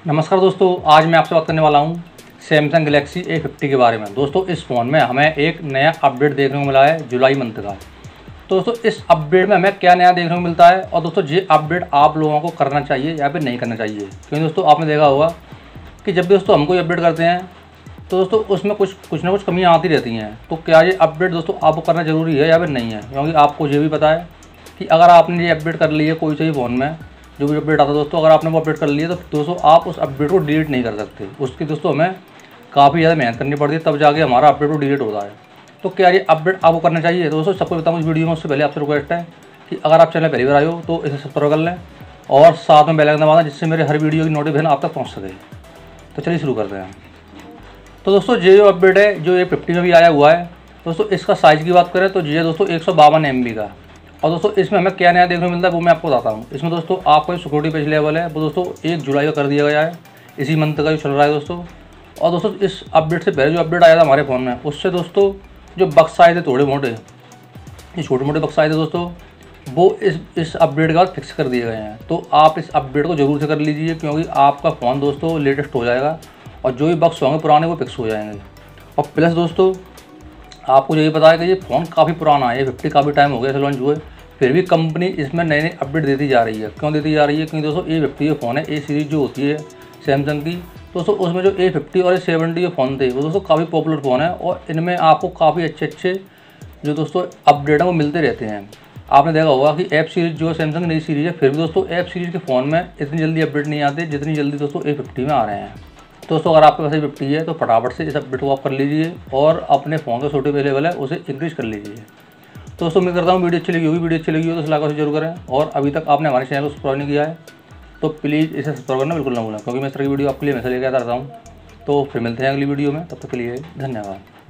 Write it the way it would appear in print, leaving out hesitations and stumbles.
नमस्कार दोस्तों, आज मैं आपसे बात करने वाला हूं सैमसंग गैलेक्सी A50 के बारे में। दोस्तों इस फ़ोन में हमें एक नया अपडेट देखने को मिला है जुलाई मंथ का। तो दोस्तों इस अपडेट में हमें क्या नया देखने को मिलता है और दोस्तों ये अपडेट आप लोगों को करना चाहिए या फिर नहीं करना चाहिए, क्योंकि दोस्तों आपने देखा होगा कि जब भी दोस्तों हम कोई अपडेट करते हैं तो दोस्तों उसमें कुछ ना कुछ कमियाँ आती रहती हैं। तो क्या ये अपडेट दोस्तों आपको करना ज़रूरी है या फिर नहीं है, क्योंकि आपको ये भी पता है कि अगर आपने ये अपडेट कर ली है कोई सा भी फ़ोन में, जो भी अपडेट आता है दोस्तों, अगर आपने वो अपडेट कर लिया तो दोस्तों आप उस अपडेट को डिलीट नहीं कर सकते। उसकी दोस्तों हमें काफ़ी ज़्यादा मेहनत करनी पड़ती है, तब जाके हमारा अपडेट को डिलीट होता है। तो क्या ये अपडेट आपको करना चाहिए? तो दोस्तों सबको बताऊँ इस वीडियो में, उससे पहले आपसे रिक्वेस्ट है कि अगर आप चैनल पहली बार आए हो तो इसे सब्सक्राइब कर लें और साथ में बेल आइकन दबाना, जिससे मेरे हर वीडियो की नोटिफिकेशन आप तक पहुँच सके। तो चलिए शुरू करते हैं। तो दोस्तों ये जो अपडेट है जो A50 में भी आया हुआ है, दोस्तों इसका साइज़ की बात करें तो ये दोस्तों 152 MB का। और दोस्तों इसमें हमें क्या नया देखने को मिलता है वो मैं आपको बताता हूँ। इसमें दोस्तों आपका जो सिक्योरिटी पेज लेवल है वो दोस्तों 1 जुलाई का कर दिया गया है, इसी मंथ का जो चल रहा है दोस्तों। और दोस्तों इस अपडेट से पहले जो अपडेट आया था हमारे फ़ोन में, उससे दोस्तों जो बक्स आए थे थोड़े मोटे, ये छोटे मोटे बक्स आए थे दोस्तों, वो इस अपडेट के बाद फिक्स कर दिए गए हैं। तो आप इस अपडेट को ज़रूर से कर लीजिए, क्योंकि आपका फ़ोन दोस्तों लेटेस्ट हो जाएगा और जो भी बक्स होंगे पुराने वो फिक्स हो जाएंगे। और प्लस दोस्तों आपको यही पता है कि ये फ़ोन काफ़ी पुराना है, A50 काफ़ी टाइम हो गया लॉन्च हुए, फिर भी कंपनी इसमें नए नए अपडेट देती जा रही है। क्यों देती जा रही है? क्योंकि दोस्तों A50 जो फ़ोन है, A सीरीज़ जो होती है सैमसंग की, दोस्तों उसमें जो A50 और A70 जो फ़ोन थे वो दोस्तों काफ़ी पॉपुलर फ़ोन है और इनमें आपको काफ़ी अच्छे जो दोस्तों अपडेट हैं वो मिलते रहते हैं। आपने देखा होगा कि F सीरीज़ जो सैमसंग नई सीरीज़ है, फिर भी दोस्तों F सीरीज़ के फ़ोन में इतनी जल्दी अपडेट नहीं आते जितनी जल्दी दोस्तों A50 में आ रहे हैं। दोस्तों अगर आपके पास A50 है तो फटाफट से इस अपडेट को आप कर लीजिए और अपने फ़ोन का छोटे अवेलेबल है उसे इंक्रीज़ कर लीजिए। तो दोस्तों उम्मीद करता हूँ वीडियो अच्छी लगी होगी। वीडियो अच्छी लगी हो तो लाइक और जरूर करें, और अभी तक आपने हमारे चैनल को सब्सक्राइब नहीं किया है तो प्लीज़ इसे सब्सक्राइब करना बिल्कुल ना भूलें, क्योंकि मैं इस तरह की वीडियो आपके लिए हमेशा लेकर आता रहता हूँ। तो फिर मिलते हैं अगली वीडियो में, तब तक के लिए धन्यवाद।